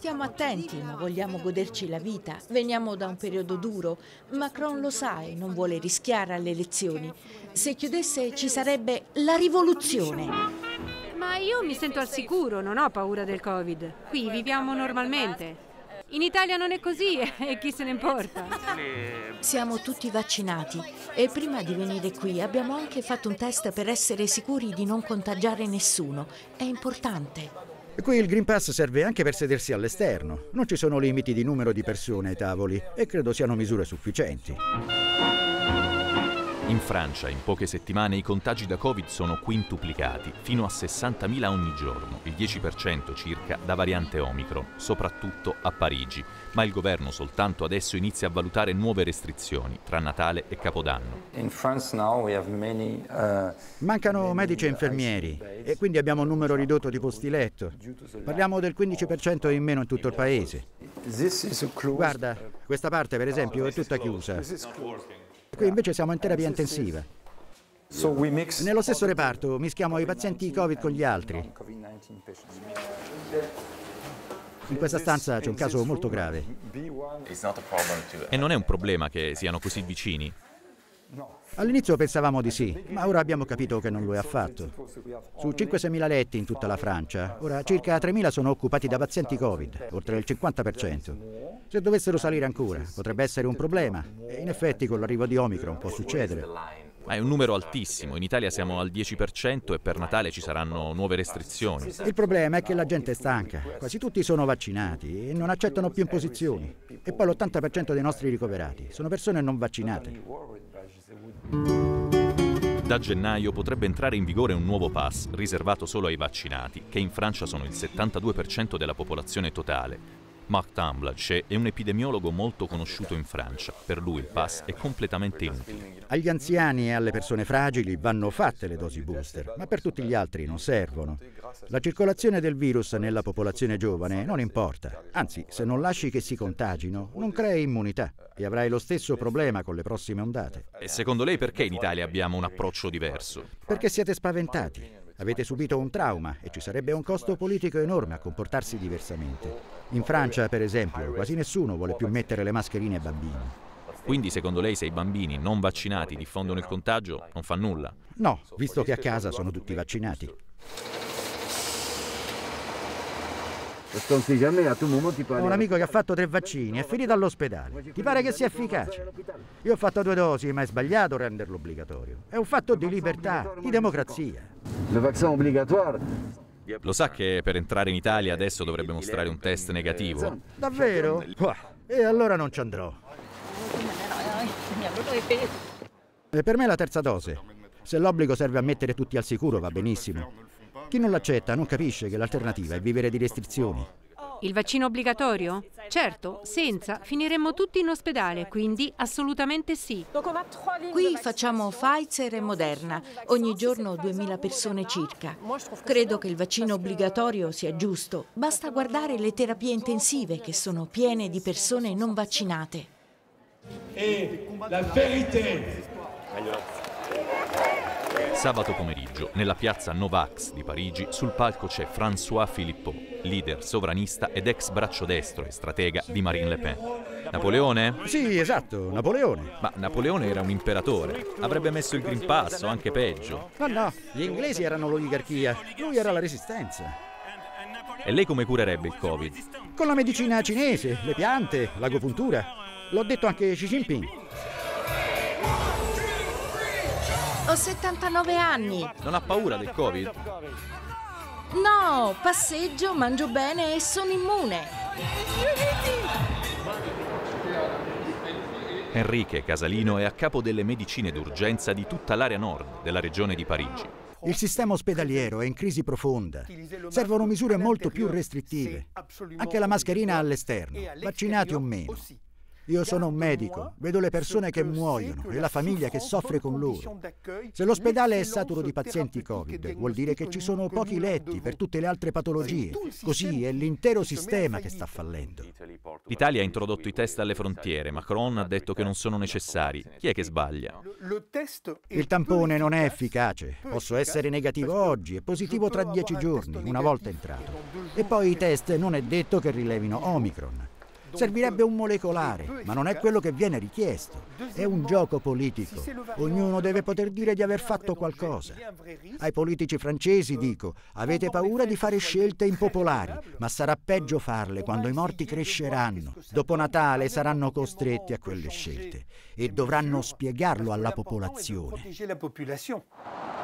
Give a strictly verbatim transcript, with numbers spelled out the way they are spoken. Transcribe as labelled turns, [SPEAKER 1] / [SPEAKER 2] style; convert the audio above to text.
[SPEAKER 1] Stiamo attenti, ma vogliamo goderci la vita. Veniamo da un periodo duro. Macron lo sa e non vuole rischiare alle elezioni. Se chiudesse ci sarebbe la rivoluzione.
[SPEAKER 2] Ma io mi sento al sicuro, non ho paura del Covid. Qui viviamo normalmente. In Italia non è così e chi se ne importa?
[SPEAKER 1] Siamo tutti vaccinati e prima di venire qui abbiamo anche fatto un test per essere sicuri di non contagiare nessuno. È importante.
[SPEAKER 3] Qui il Green Pass serve anche per sedersi all'esterno. Non ci sono limiti di numero di persone ai tavoli e credo siano misure sufficienti.
[SPEAKER 4] In Francia, in poche settimane, i contagi da Covid sono quintuplicati, fino a sessantamila ogni giorno, il dieci per cento circa da variante Omicron, soprattutto a Parigi. Ma il governo soltanto adesso inizia a valutare nuove restrizioni tra Natale e Capodanno.
[SPEAKER 3] Mancano medici e infermieri e quindi abbiamo un numero ridotto di posti letto. Parliamo del quindici per cento in meno in tutto il paese. Guarda, questa parte per esempio è tutta chiusa. Qui invece siamo in terapia intensiva. Nello stesso reparto mischiamo i pazienti Covid con gli altri. In questa stanza c'è un caso molto grave.
[SPEAKER 4] E non è un problema che siano così vicini?
[SPEAKER 3] All'inizio pensavamo di sì, ma ora abbiamo capito che non lo è affatto. Su cinque sei mila letti in tutta la Francia, ora circa tremila sono occupati da pazienti Covid, oltre il cinquanta per cento. Se dovessero salire ancora, potrebbe essere un problema. E in effetti con l'arrivo di Omicron può succedere.
[SPEAKER 4] Ma è un numero altissimo, in Italia siamo al dieci per cento e per Natale ci saranno nuove restrizioni.
[SPEAKER 3] Il problema è che la gente è stanca, quasi tutti sono vaccinati e non accettano più imposizioni. E poi l'ottanta per cento dei nostri ricoverati sono persone non vaccinate.
[SPEAKER 4] Da gennaio potrebbe entrare in vigore un nuovo pass riservato solo ai vaccinati, che in Francia sono il settantadue per cento della popolazione totale. Marc Tamblache è un epidemiologo molto conosciuto in Francia. Per lui il pass è completamente inutile.
[SPEAKER 3] Agli anziani e alle persone fragili vanno fatte le dosi booster, ma per tutti gli altri non servono. La circolazione del virus nella popolazione giovane non importa. Anzi, se non lasci che si contagino, non crei immunità e avrai lo stesso problema con le prossime ondate.
[SPEAKER 4] E secondo lei perché in Italia abbiamo un approccio diverso?
[SPEAKER 3] Perché siete spaventati. Avete subito un trauma e ci sarebbe un costo politico enorme a comportarsi diversamente. In Francia, per esempio, quasi nessuno vuole più mettere le mascherine ai bambini.
[SPEAKER 4] Quindi, secondo lei, se i bambini non vaccinati diffondono il contagio, non fa nulla?
[SPEAKER 3] No, visto che a casa sono tutti vaccinati. Ho un amico che ha fatto tre vaccini, è finito all'ospedale. Ti pare che sia efficace? Io ho fatto due dosi, ma è sbagliato renderlo obbligatorio. È un fatto di libertà, di democrazia.
[SPEAKER 5] Il vaccino obbligatorio.
[SPEAKER 4] Lo sa che per entrare in Italia adesso dovrebbe mostrare un test negativo?
[SPEAKER 3] Davvero? E allora non ci andrò. E per me è la terza dose. Se l'obbligo serve a mettere tutti al sicuro va benissimo. Chi non l'accetta non capisce che l'alternativa è vivere di restrizioni.
[SPEAKER 2] Il vaccino obbligatorio? Certo, senza finiremmo tutti in ospedale, quindi assolutamente sì.
[SPEAKER 1] Qui facciamo Pfizer e Moderna, ogni giorno duemila persone circa. Credo che il vaccino obbligatorio sia giusto, basta guardare le terapie intensive che sono piene di persone non vaccinate.
[SPEAKER 6] E la verità.
[SPEAKER 4] Sabato pomeriggio, nella piazza Novax di Parigi, sul palco c'è François Philippot, leader sovranista ed ex braccio destro e stratega di Marine Le Pen. Napoleone?
[SPEAKER 3] Sì, esatto, Napoleone.
[SPEAKER 4] Ma Napoleone era un imperatore. Avrebbe messo il Green Pass o anche peggio.
[SPEAKER 3] No, no, gli inglesi erano l'oligarchia, lui era la resistenza.
[SPEAKER 4] E lei come curerebbe il Covid?
[SPEAKER 3] Con la medicina cinese, le piante, l'agopuntura. L'ho detto anche Xi Jinping.
[SPEAKER 1] Ho settantanove anni.
[SPEAKER 4] Non ha paura del Covid?
[SPEAKER 1] No, passeggio, mangio bene e sono immune.
[SPEAKER 4] Enrique Casalino è a capo delle medicine d'urgenza di tutta l'area nord della regione di Parigi.
[SPEAKER 3] Il sistema ospedaliero è in crisi profonda. Servono misure molto più restrittive. Anche la mascherina all'esterno, vaccinati o meno. Io sono un medico, vedo le persone che muoiono e la famiglia che soffre con loro. Se l'ospedale è saturo di pazienti Covid, vuol dire che ci sono pochi letti per tutte le altre patologie. Così è l'intero sistema che sta fallendo.
[SPEAKER 4] L'Italia ha introdotto i test alle frontiere. Macron ha detto che non sono necessari. Chi è che sbaglia?
[SPEAKER 3] Il tampone non è efficace. Posso essere negativo oggi e positivo tra dieci giorni, una volta entrato. E poi i test non è detto che rilevino Omicron. Servirebbe un molecolare, ma non è quello che viene richiesto. È un gioco politico. Ognuno deve poter dire di aver fatto qualcosa. Ai politici francesi dico, avete paura di fare scelte impopolari, ma sarà peggio farle quando i morti cresceranno. Dopo Natale saranno costretti a quelle scelte e dovranno spiegarlo alla popolazione.